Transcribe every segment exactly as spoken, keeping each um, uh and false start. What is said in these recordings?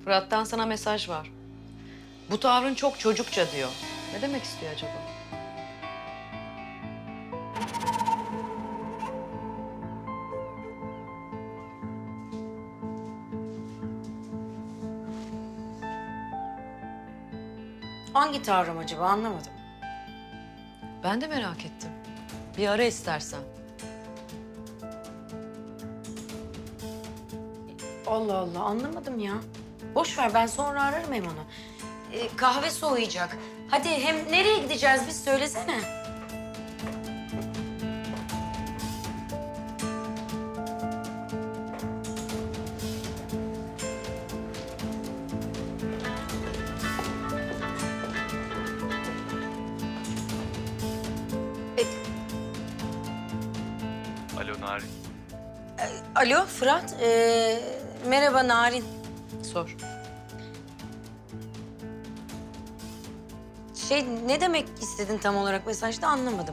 Fırat'tan sana mesaj var. Bu tavrın çok çocukça diyor. Ne demek istiyor acaba? Hangi tavrım acaba anlamadım. Ben de merak ettim. Bir ara istersen. Allah Allah anlamadım ya. Boş ver ben sonra ararım hem onu. Ee, kahve soğuyacak. Hadi hem nereye gideceğiz biz söylesene. Alo Narin. Alo Fırat. Ee, merhaba Narin. Sor. Şey ne demek istedin tam olarak mesajda anlamadım.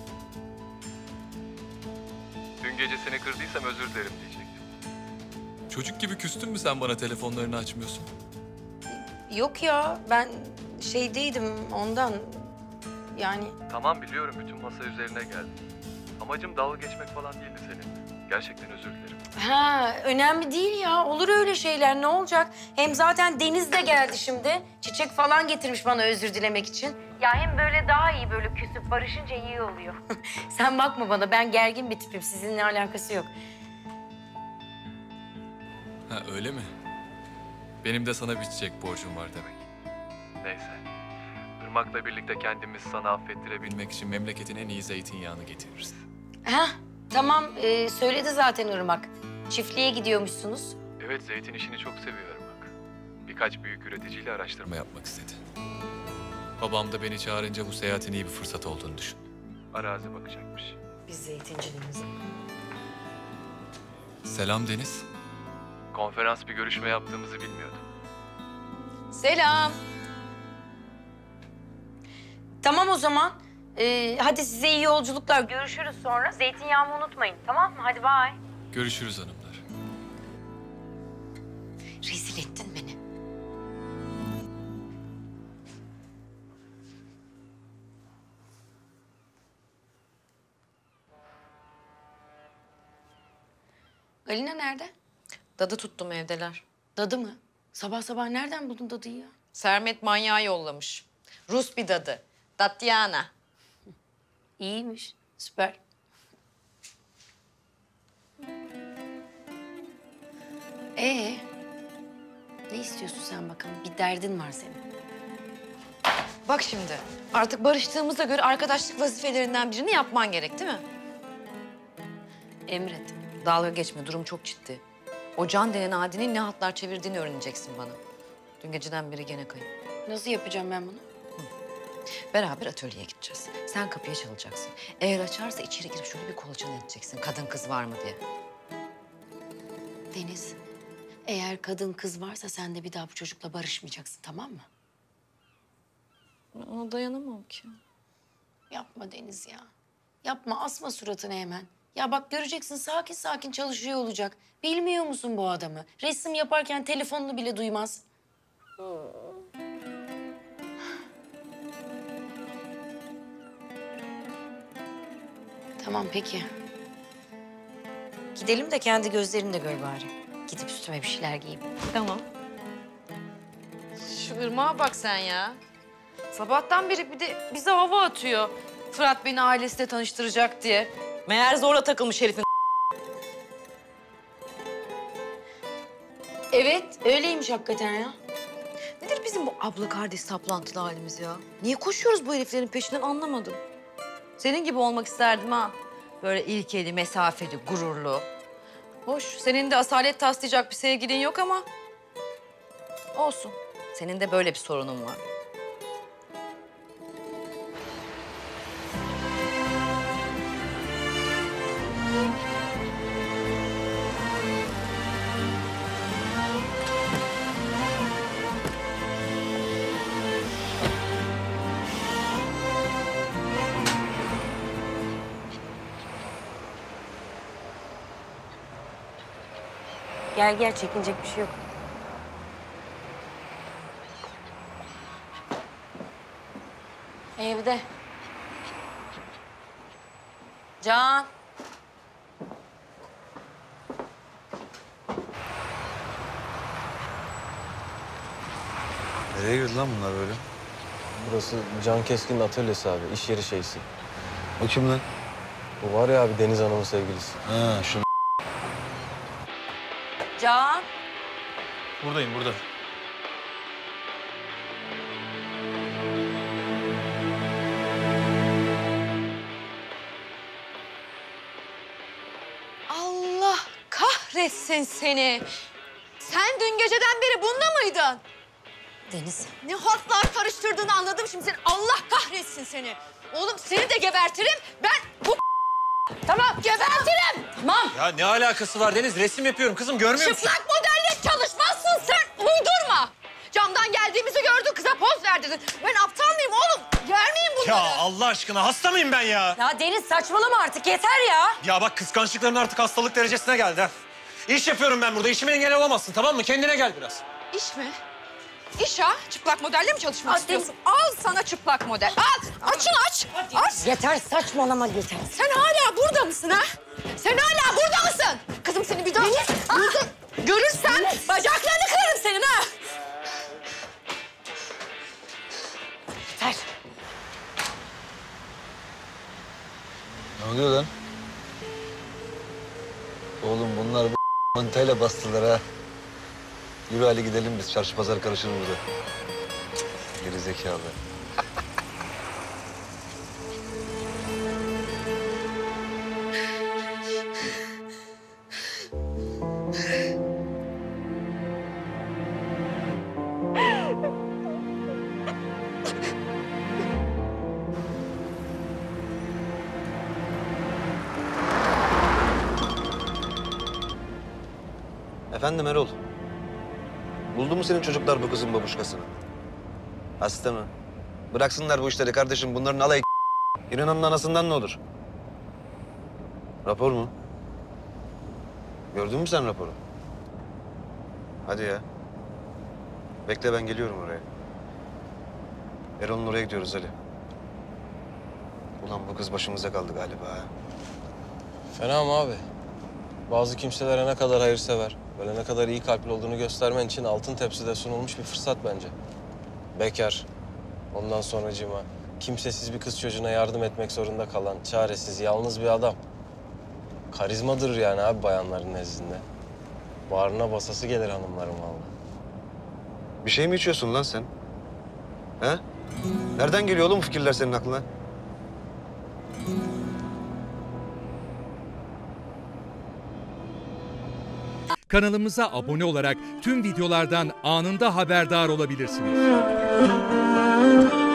Dün gece seni kırdıysam özür dilerim diyecektim. Çocuk gibi küstün mü sen bana telefonlarını açmıyorsun? Yok ya ben şeydeydim ondan yani. Tamam biliyorum bütün masa üzerine geldi. Amacım dalga geçmek falan değildi seninle. Gerçekten özür dilerim. Ha önemli değil ya olur öyle şeyler ne olacak? Hem zaten Deniz de geldi şimdi. Çiçek falan getirmiş bana özür dilemek için. Ya hem böyle daha iyi böyle küsüp barışınca iyi oluyor. Sen bakma bana ben gergin bir tipim sizinle alakası yok. Ha öyle mi? Benim de sana bir çiçek borcum var demek. Neyse. Irmak'la birlikte kendimizi sana affettirebilmek Bilmek için memleketin en iyi zeytinyağını getiririz. Ha tamam ee, söyledi zaten Irmak. Çiftliğe gidiyormuşsunuz. Evet zeytin işini çok seviyor Irmak. Birkaç büyük üreticiyle araştırma Ama yapmak istedi. Babam da beni çağırınca bu seyahatin iyi bir fırsat olduğunu düşün. arazi bakacakmış. Biz zeytinciliğimizi. Selam Deniz. Konferans bir görüşme yaptığımızı bilmiyordum. Selam. Tamam o zaman. Ee, hadi size iyi yolculuklar. Görüşürüz sonra. Zeytinyağımı unutmayın tamam mı? Hadi bay. Görüşürüz hanımlar. Rezil ettin beni. Galina nerede? Dadı tuttum evdeler. Dadı mı? Sabah sabah nereden buldun dadıyı ya? Sermet manyağı yollamış. Rus bir dadı. Tatyana. İyiymiş. Süper. Ee, ne istiyorsun sen bakalım? Bir derdin var senin. Bak şimdi artık barıştığımıza göre arkadaşlık vazifelerinden birini yapman gerek değil mi? Emret. Dalga geçme durum çok ciddi. O Can denen Adi'nin ne hatlar çevirdiğini öğreneceksin bana. Dün geceden beri gene kayıp. Nasıl yapacağım ben bunu? Beraber atölyeye gideceğiz. Sen kapıya çalacaksın. Eğer açarsa içeri girip şöyle bir kolaçan edeceksin. Kadın kız var mı diye. Deniz, eğer kadın kız varsa sen de bir daha bu çocukla barışmayacaksın tamam mı? Ona dayanamam ki. Yapma Deniz ya. Yapma, asma suratını hemen. Ya bak göreceksin sakin sakin çalışıyor olacak. Bilmiyor musun bu adamı? Resim yaparken telefonunu bile duymaz. Tamam peki. Gidelim de kendi gözlerinle gör bari. Gidip üstüme bir şeyler giyeyim. Tamam. Şu ırmağa bak sen ya. Sabahtan beri bir de bize hava atıyor. Fırat beni ailesiyle tanıştıracak diye. Meğer zorla takılmış herifin. Evet, öyleymiş hakikaten ya. Nedir bizim bu abla kardeş saplantılı halimiz ya? Niye koşuyoruz bu heriflerin peşinden anlamadım. Senin gibi olmak isterdim ha. Böyle ilkeli, mesafeli, gururlu. Hoş, senin de asalet taslayacak bir sevgilin yok ama... olsun. Senin de böyle bir sorunun var. Gel gel çekinecek bir şey yok. Evde. Can. Nereye girdi lan bunlar böyle? Burası Can Keskin'in atölyesi abi, iş yeri şeysi. O kim lan? Bu var ya abi Deniz Hanım'ın sevgilisi. Ha şu Can. Buradayım burada. Allah kahretsin seni. Sen dün geceden beri bunda mıydın? Deniz. Ne hatlar karıştırdığını anladım şimdi senin. Allah kahretsin seni. Oğlum seni de gebertirim. Ben bu tamam gebertirim. Tamam. Ya ne alakası var Deniz? Resim yapıyorum kızım, görmüyor musun? Çıplak modelle çalışmazsın sen. Uydurma. Camdan geldiğimizi gördün, kıza poz verdirdin. Ben aptal mıyım oğlum? Yer miyim bunları? Ya Allah aşkına hasta mıyım ben ya? Ya Deniz saçmalama artık yeter ya. Ya bak kıskançlıkların artık hastalık derecesine geldi ha. İş yapıyorum ben burada, işime engel olamazsın tamam mı? Kendine gel biraz. İş mi? İş ha? Çıplak modelle mi çalışmak Aa, istiyorsun? Al sana çıplak model. Al. Açın aç. Aç. Yeter saçmalama yeter. Sen hala burada mısın ha? Sen hala burada mısın? Kızım seni bir daha burada görürsem bacaklarını kırarım senin ha. Yeter. ne oluyor lan? Oğlum bunlar bu mantayla bastılar ha. Yürü Ali gidelim biz. Çarşı pazar karışır burada. Geri zekalı. Efendim Erol. Buldu mu senin çocuklar bu kızın babuşkasını? Hasta mı? Bıraksınlar bu işleri kardeşim. Bunların alayı İran'ın anasından ne olur? Rapor mu? Gördün mü sen raporu? Hadi ya. Bekle ben geliyorum oraya. Erol'un oraya gidiyoruz Ali. Ulan bu kız başımıza kaldı galiba ha. Fena mı abi? Bazı kimselere ne kadar hayırsever, böyle ne kadar iyi kalpli olduğunu göstermen için altın tepside sunulmuş bir fırsat bence. Bekar, ondan sonracığıma kimsesiz bir kız çocuğuna yardım etmek zorunda kalan, çaresiz, yalnız bir adam. Karizmadır yani abi bayanların nezdinde. Bağrına basası gelir hanımların vallahi. Bir şey mi içiyorsun lan sen? He? Nereden geliyor oğlum bu fikirler senin aklına? Kanalımıza abone olarak tüm videolardan anında haberdar olabilirsiniz.